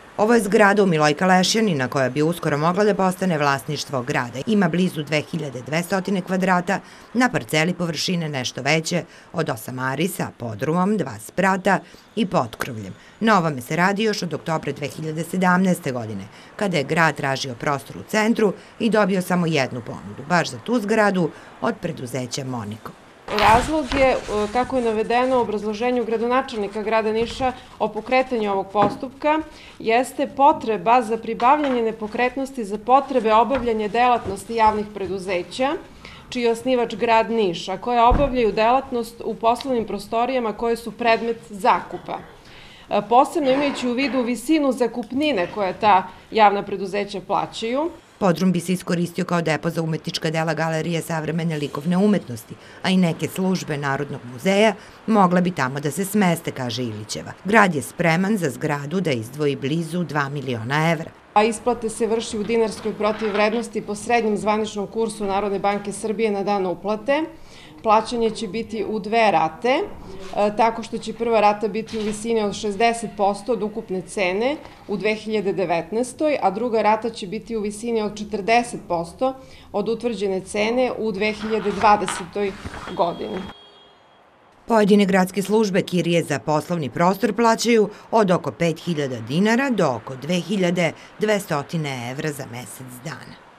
Ovo je zgrada u Milojka Lešjanina koja bi uskoro mogla da postane vlasništvo grada. Ima blizu 2200 kvadrata na parceli površine nešto veće od 8 ari sa podrumom, 2 sprata i potkrovljem. Na ovome se radi još od oktobra 2017. godine, kada je grad tražio prostor u centru i dobio samo jednu ponudu, baš za tu zgradu od preduzeća Moniko. Razlog je, kako je navedeno u obrazloženju gradonačelnika grada Niša o pokretanju ovog postupka, jeste potreba za pribavljanje nepokretnosti za potrebe obavljanja delatnosti javnih preduzeća, čiji je osnivač grad Niš, a koje obavljaju delatnost u poslovnim prostorijama koje su predmet zakupa. Posebno imajući u vidu visinu zakupnine koje ta javna preduzeća plaćaju. Podrum bi se iskoristio kao depo za umetnička dela Galerije savremene likovne umetnosti, a i neke službe Narodnog muzeja mogle bi tamo da se smeste, kaže Ilićeva. Grad je spreman za zgradu da izdvoji blizu 2 miliona evra. A isplate se vrši u dinarskoj protivvrednosti po srednjem zvaničnom kursu Narodne banke Srbije na dan uplate. Plaćanje će biti u 2 rate, tako što će prva rata biti u visini od 60% od ukupne cene u 2019. a druga rata će biti u visini od 40% od utvrđene cene u 2020. godini. Pojedine gradske službe kirije za poslovni prostor plaćaju od oko 5.000 dinara do oko 2.200 evra za mesec dana.